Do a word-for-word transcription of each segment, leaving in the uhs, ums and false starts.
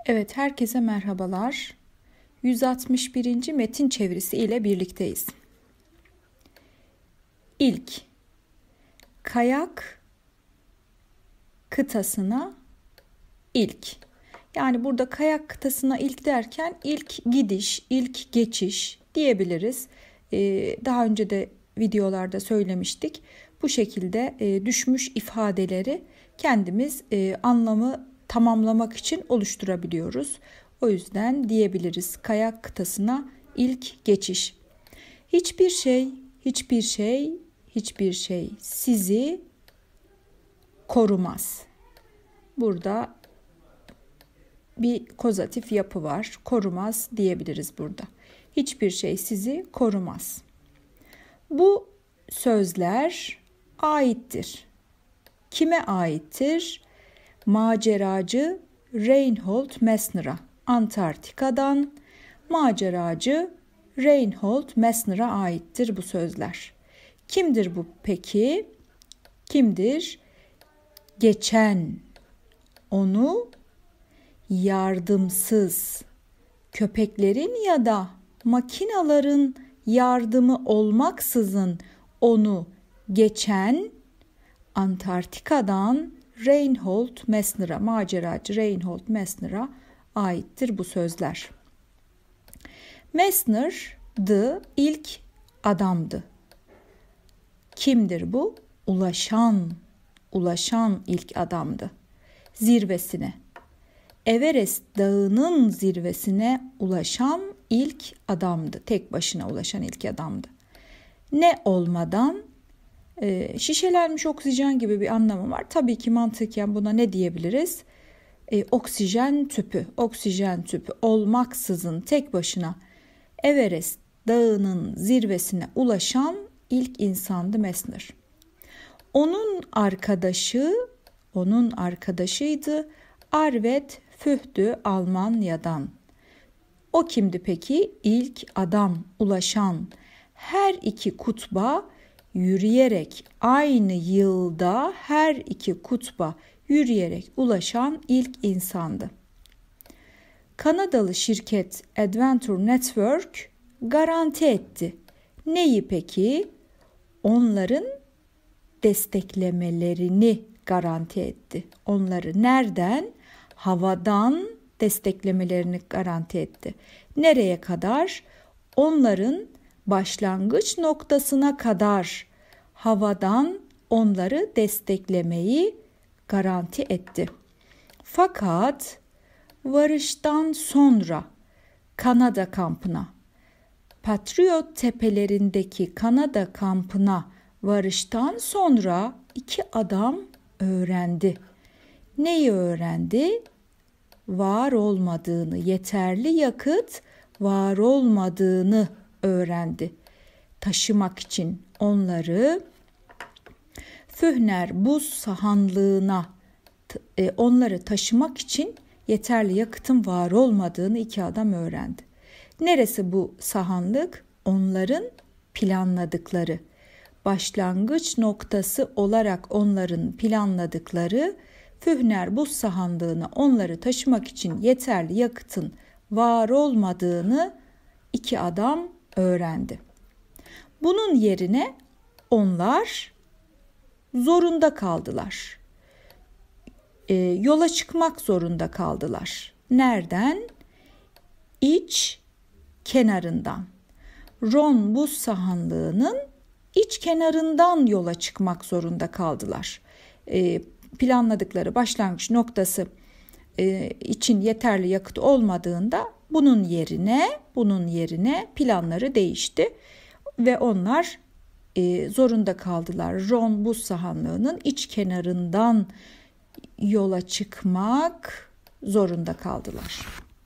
Evet, herkese merhabalar. yüz altmış birinci metin çevirisi ile birlikteyiz. İlk, kayak kıtasına ilk. Yani burada kayak kıtasına ilk derken ilk gidiş, ilk geçiş diyebiliriz. Ee, daha önce de videolarda söylemiştik. Bu şekilde e, düşmüş ifadeleri kendimiz e, anlamı tamamlamak için oluşturabiliyoruz. O yüzden diyebiliriz kayak kıtasına ilk geçiş. Hiçbir şey, hiçbir şey, hiçbir şey sizi korumaz. Burada bir kozatif yapı var. Korumaz diyebiliriz burada. Hiçbir şey sizi korumaz. Bu sözler aittir. Kime aittir? Maceracı Reinhold Messner'a. Antarktika'dan maceracı Reinhold Messner'a aittir bu sözler. Kimdir bu peki? Kimdir? Geçen, onu yardımsız, köpeklerin ya da makinaların yardımı olmaksızın onu geçen Antarktika'dan Reinhold Messner'a, maceracı Reinhold Messner'a aittir bu sözler. Messner'dı, ilk adamdı. Kimdir bu? Ulaşan, ulaşan ilk adamdı. Zirvesine, Everest Dağı'nın zirvesine ulaşan ilk adamdı. Tek başına ulaşan ilk adamdı. Ne olmadan? E, şişelenmiş oksijen gibi bir anlamı var. Tabii ki mantıken buna ne diyebiliriz? E, oksijen tüpü, oksijen tüpü olmaksızın tek başına Everest Dağı'nın zirvesine ulaşan ilk insandı Messner. Onun arkadaşı, onun arkadaşıydı Arvid Fucht'ü Almanya'dan. O kimdi peki? İlk adam, ulaşan, her iki kutba yürüyerek aynı yılda her iki kutba yürüyerek ulaşan ilk insandı. Kanadalı şirket Adventure Network garanti etti. Neyi peki? Onların desteklemelerini garanti etti. Onları nereden? Havadan desteklemelerini garanti etti. Nereye kadar? Onların başlangıç noktasına kadar havadan onları desteklemeyi garanti etti. Fakat varıştan sonra Kanada kampına, Patriot tepelerindeki Kanada kampına varıştan sonra iki adam öğrendi. Neyi öğrendi? Var olmadığını, yeterli yakıt var olmadığını öğrendi. Taşımak için onları Fühner buz sahanlığına, onları taşımak için yeterli yakıtın var olmadığını iki adam öğrendi. Neresi bu sahanlık? Onların planladıkları, başlangıç noktası olarak onların planladıkları Fühner buz sahanlığına onları taşımak için yeterli yakıtın var olmadığını iki adam öğrendi. Bunun yerine onlar zorunda kaldılar. E, yola çıkmak zorunda kaldılar. Nereden? İç kenarından. Ron buz sahanlığının iç kenarından yola çıkmak zorunda kaldılar. E, planladıkları başlangıç noktası e, için yeterli yakıt olmadığında bunun yerine bunun yerine planları değişti ve onlar e, zorunda kaldılar. Ron buz sahanlığının iç kenarından yola çıkmak zorunda kaldılar.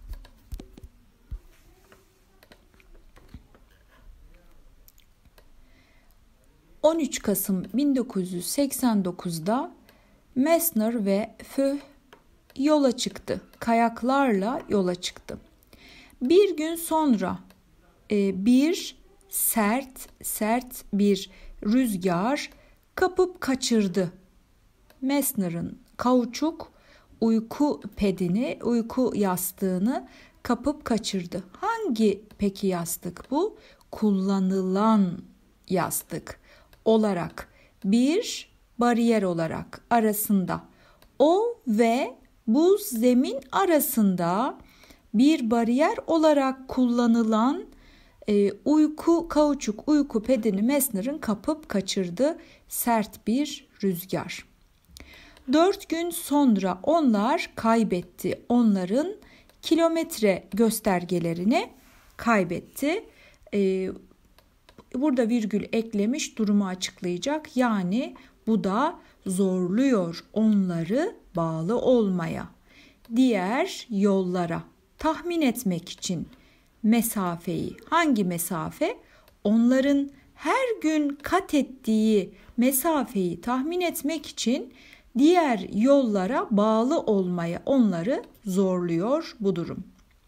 on üç Kasım bin dokuz yüz seksen dokuzda Messner ve Fucht yola çıktı. Kayaklarla yola çıktı. Bir gün sonra e, bir sert sert bir rüzgar kapıp kaçırdı. Messner'ın kauçuk uyku pedini, uyku yastığını kapıp kaçırdı. Hangi peki yastık bu? Kullanılan yastık olarak, bir bariyer olarak arasında, o ve buz zemin arasında bir bariyer olarak kullanılan e, uyku kauçuk uyku pedini Messner'ın kapıp kaçırdı sert bir rüzgar. Dört gün sonra onlar kaybetti. Onların kilometre göstergelerini kaybetti. Ee, burada virgül eklemiş, durumu açıklayacak. Yani bu da zorluyor onları bağlı olmaya, diğer yollara tahmin etmek için mesafeyi. Hangi mesafe? Onların her gün kat ettiği mesafeyi tahmin etmek için diğer yollara bağlı olmaya onları zorluyor bu durum.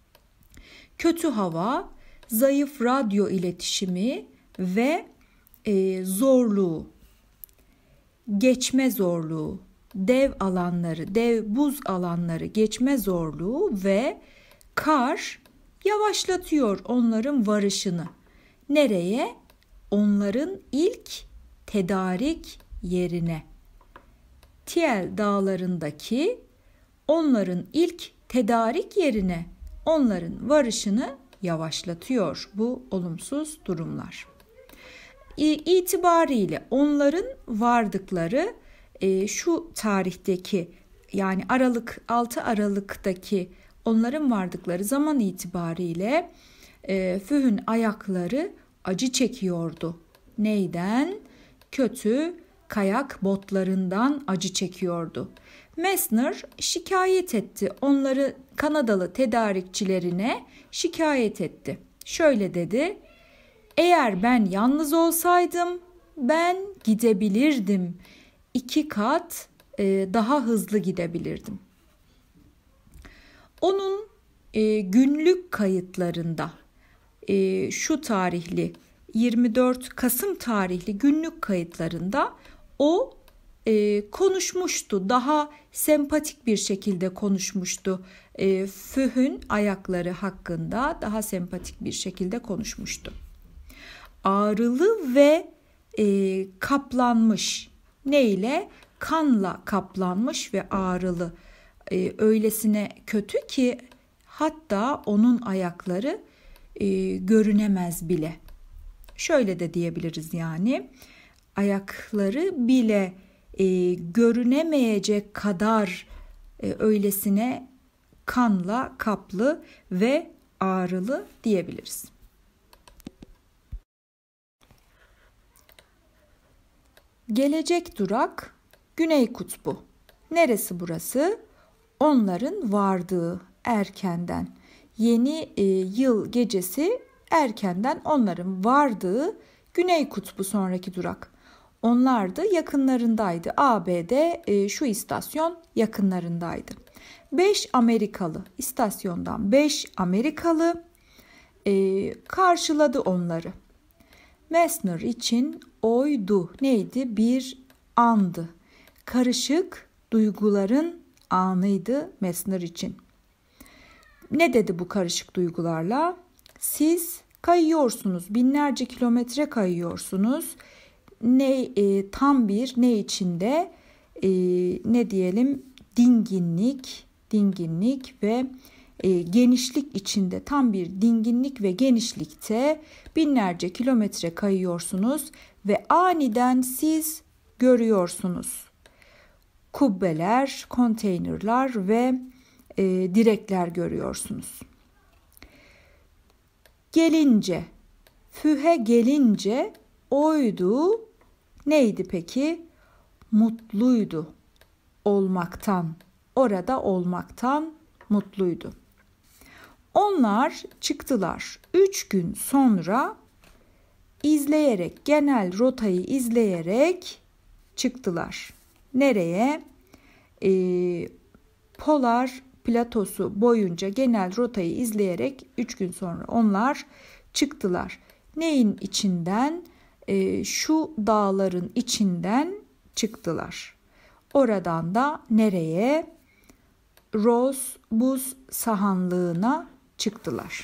Kötü hava, zayıf radyo iletişimi ve e, zorluğu, geçme zorluğu, dev alanları, dev buz alanları geçme zorluğu ve kar yavaşlatıyor onların varışını. Nereye? Onların ilk tedarik yerine. Tiel dağlarındaki onların ilk tedarik yerine onların varışını yavaşlatıyor bu olumsuz durumlar. İtibariyle onların vardıkları e, şu tarihteki, yani Aralık altı Aralık'taki onların vardıkları zaman itibariyle e, Füh'ün ayakları acı çekiyordu. Neyden? Kötü kayak botlarından acı çekiyordu. Messner şikayet etti. Onları Kanadalı tedarikçilerine şikayet etti. Şöyle dedi: eğer ben yalnız olsaydım ben gidebilirdim. İki kat e, daha hızlı gidebilirdim. Onun e, günlük kayıtlarında e, şu tarihli yirmi dört Kasım tarihli günlük kayıtlarında o e, konuşmuştu. Daha sempatik bir şekilde konuşmuştu. E, Füh'ün ayakları hakkında daha sempatik bir şekilde konuşmuştu. Ağrılı ve e, kaplanmış. Neyle? Kanla kaplanmış ve ağrılı. E, öylesine kötü ki hatta onun ayakları e, görünemez bile. Şöyle de diyebiliriz yani. Ayakları bile e, görünemeyecek kadar e, öylesine kanla kaplı ve ağrılı diyebiliriz. Gelecek durak Güney Kutbu. Neresi burası? Onların vardığı erkenden. Yeni e, yıl gecesi erkenden onların vardığı Güney Kutbu sonraki durak. Onlar da yakınlarındaydı. A B D e, şu istasyon yakınlarındaydı. beş Amerikalı, istasyondan beş Amerikalı e, karşıladı onları. Messner için oydu. Neydi? Bir andı. Karışık duyguların anıydı Messner için. Ne dedi bu karışık duygularla? Siz kayıyorsunuz, binlerce kilometre kayıyorsunuz. Ne e, tam bir ne içinde e, ne diyelim dinginlik, dinginlik ve e, genişlik içinde, tam bir dinginlik ve genişlikte binlerce kilometre kayıyorsunuz ve aniden siz görüyorsunuz. Kubbeler, konteynerlar ve e, direkler görüyorsunuz. Gelince, Füh'e gelince oydu. Neydi peki? Mutluydu olmaktan, orada olmaktan mutluydu. Onlar çıktılar. Üç gün sonra izleyerek, genel rotayı izleyerek çıktılar. Nereye? Ee, Polar platosu boyunca genel rotayı izleyerek üç gün sonra onlar çıktılar. Neyin içinden? Ee, şu dağların içinden çıktılar. Oradan da nereye? Ross buz sahanlığına çıktılar.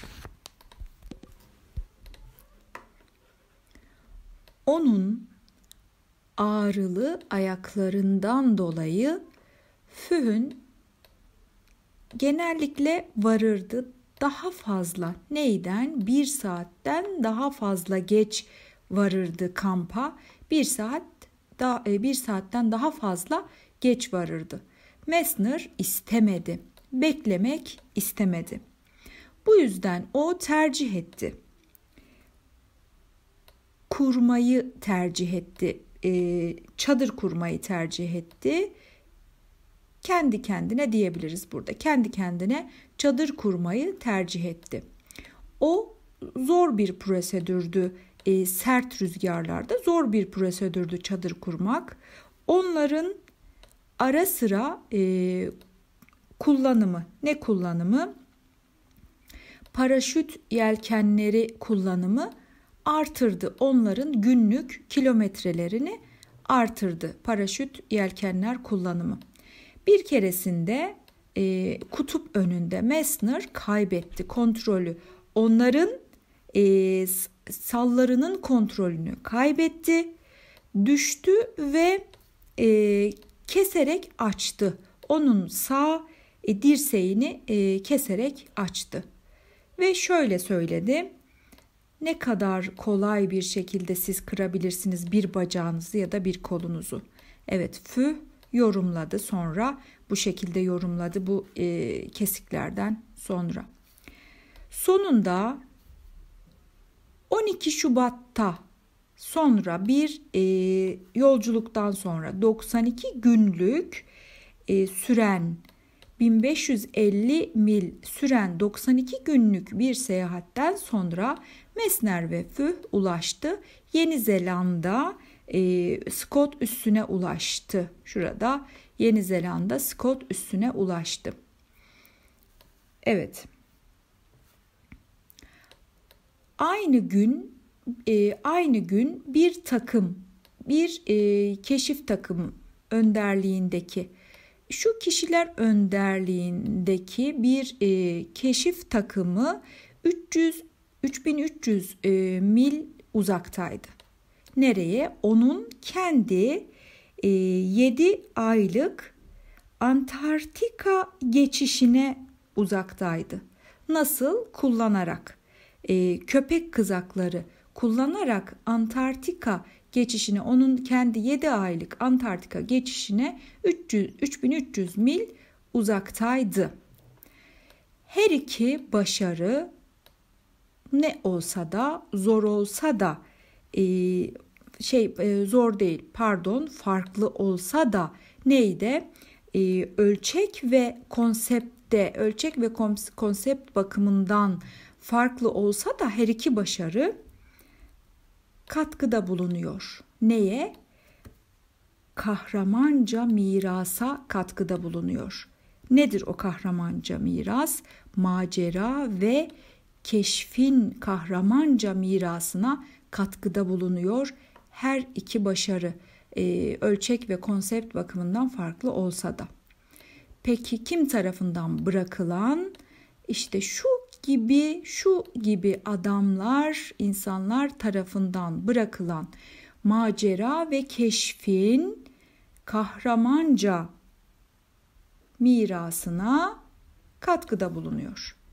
Onun ağrılı ayaklarından dolayı Fühn genellikle varırdı daha fazla. Neyden? Bir saatten daha fazla geç varırdı kampa. Bir saat da bir saatten daha fazla geç varırdı. Messner istemedi. Beklemek istemedi. Bu yüzden o tercih etti. Kurmayı tercih etti. E, çadır kurmayı tercih etti. Kendi kendine diyebiliriz burada. Kendi kendine çadır kurmayı tercih etti. O zor bir prosedürdü. E, sert rüzgarlarda zor bir prosedürdü çadır kurmak. Onların ara sıra e, kullanımı, ne kullanımı? Paraşüt yelkenleri kullanımı artırdı. Onların günlük kilometrelerini artırdı. Paraşüt yelkenler kullanımı. Bir keresinde e, kutup önünde Messner kaybetti kontrolü. Onların e, sallarının kontrolünü kaybetti. Düştü ve e, keserek açtı. Onun sağ e, dirseğini e, keserek açtı. Ve şöyle söyledi. Ne kadar kolay bir şekilde siz kırabilirsiniz bir bacağınızı ya da bir kolunuzu. Evet, Füh yorumladı sonra. Bu şekilde yorumladı bu e, kesiklerden sonra. Sonunda on iki Şubat'ta sonra bir e, yolculuktan sonra doksan iki günlük e, süren bin beş yüz elli mil süren doksan iki günlük bir seyahatten sonra Messner ve Füh ulaştı. Yeni Zelanda e, Scott üssüne ulaştı. Şurada Yeni Zelanda Scott üssüne ulaştı. Evet. Aynı gün e, aynı gün bir takım, bir e, keşif takımı önderliğindeki şu kişiler önderliğindeki bir e, keşif takımı üç yüz üç bin üç yüz e, mil uzaktaydı. Nereye? Onun kendi e, yedi aylık Antarktika geçişine uzaktaydı. Nasıl? Kullanarak. E, köpek kızakları kullanarak Antarktika geçişine, onun kendi yedi aylık Antarktika geçişine üç yüz, üç bin üç yüz mil uzaktaydı. Her iki başarı ne olsa da zor olsa da e, şey e, zor değil pardon farklı olsa da neydi? E, ölçek ve konseptte ölçek ve konsept bakımından farklı olsa da her iki başarı katkıda bulunuyor. Neye? Kahramanca mirasa katkıda bulunuyor. Nedir o kahramanca miras? Macera ve keşfin kahramanca mirasına katkıda bulunuyor. Her iki başarı e, ölçek ve konsept bakımından farklı olsa da. Peki kim tarafından bırakılan? İşte şu gibi şu gibi adamlar, insanlar tarafından bırakılan macera ve keşfin kahramanca mirasına katkıda bulunuyor.